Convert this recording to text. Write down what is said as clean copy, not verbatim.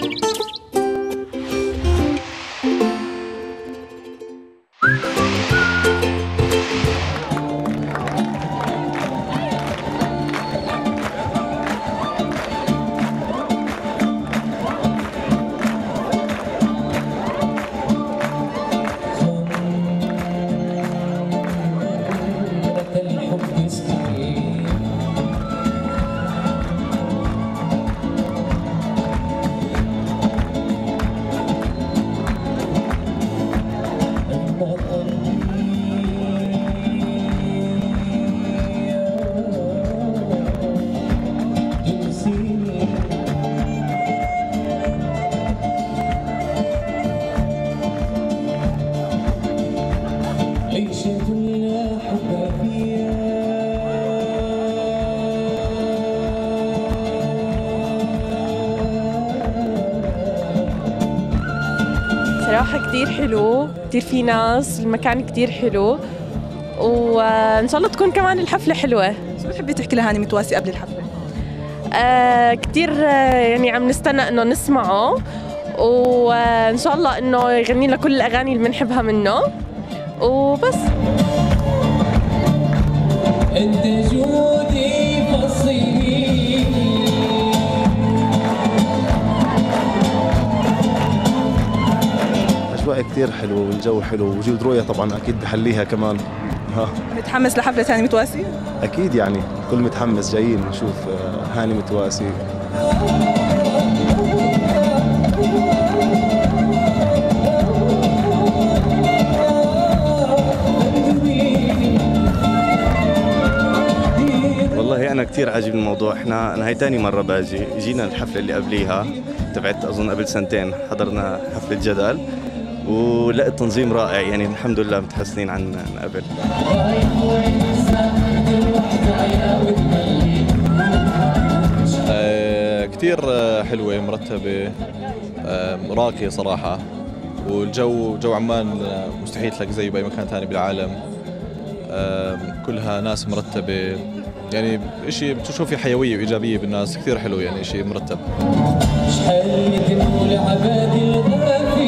صراحة كتير حلو، كتير في ناس، المكان كتير حلو، وإن شاء الله تكون كمان الحفلة حلوة. شو بتحبي تحكي لهاني متواسي قبل الحفلة؟ كتير يعني عم نستنى إنه نسمعه، وإن شاء الله إنه يغني لنا كل الأغاني اللي بنحبها منه، وبس. انت جودي فصيلي أجواء كتير حلوة والجو حلو، وجود رؤية طبعا أكيد بحليها كمان. متحمس لحفلة هاني متواسي؟ أكيد يعني كل متحمس، جايين نشوف هاني متواسي. والله أنا كتير عاجبني الموضوع. أنا هي تاني مرة باجي، جينا الحفلة اللي قبليها تبعت أظن قبل سنتين، حضرنا حفلة جدل ولا التنظيم رائع، يعني الحمد لله متحسنين عن قبل. كتير حلوة مرتبة، راقية صراحة، والجو جو عمان مستحيل تلاقي زيه بأي مكان ثاني بالعالم. كلها ناس مرتبة، يعني إشي بتشوف فيه حيوية وإيجابية بالناس، كثير حلو يعني إشي مرتب.